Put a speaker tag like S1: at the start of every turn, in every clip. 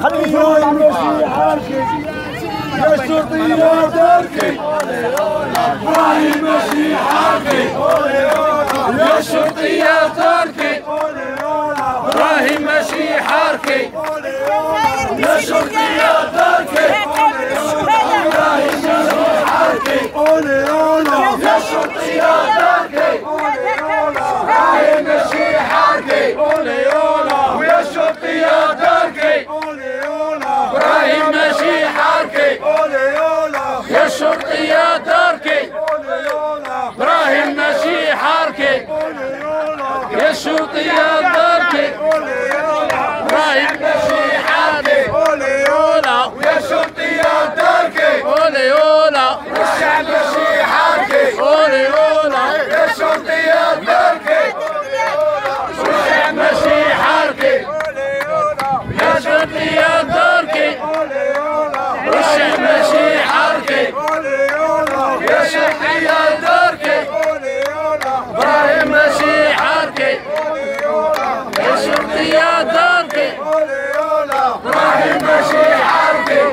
S1: يا شرطي يا تركي ابراهيم مشي حركي يا شرطي يا تركي ابراهيم مشي حركي يا شرطي يا تركي ابراهيم مشي حركي يا شرطي يا تركي ابراهيم مشي حركي ويا شرطي يا تركي ابراهيم مشي حركي يا شرطي يا تركي ابراهيم مشي حركي يا شرطي يا تركي ابراهيم مشي حركي ويا شرطي يا تركي والشعب مشي حركي يا شرطي يا تركي والشعب مشي حركي يا شرطي يا تركي والشعب مشي حركي يا شرطي يا تركي ابراهيم مشي حركي يا شرطي يا تركي ابراهيم مشي حركي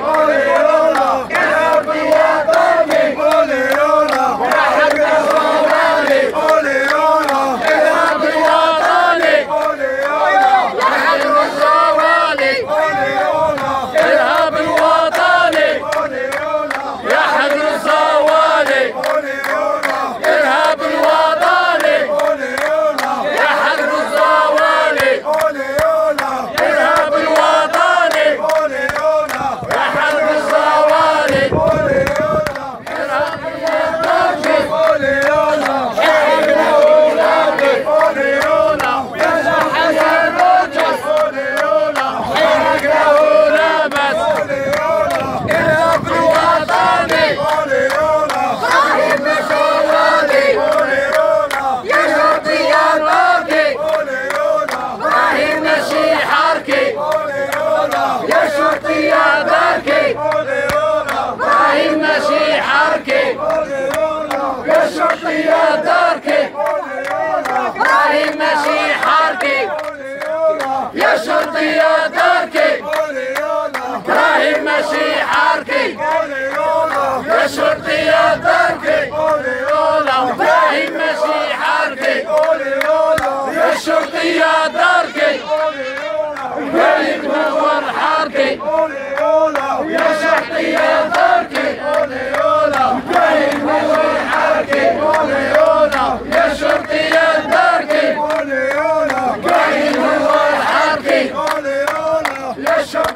S1: يا تركي ابراهيم مشي حركي يا شرطي يا تركي ابراهيم مشي حركي يا شرطي يا تركي ابراهيم مشي حركي يا شرطي يا تركي وليد نور حركي يا شرطي يا تركي وليد نور حركي يا شرطي يا تركي وليد نور حركي يا شرطي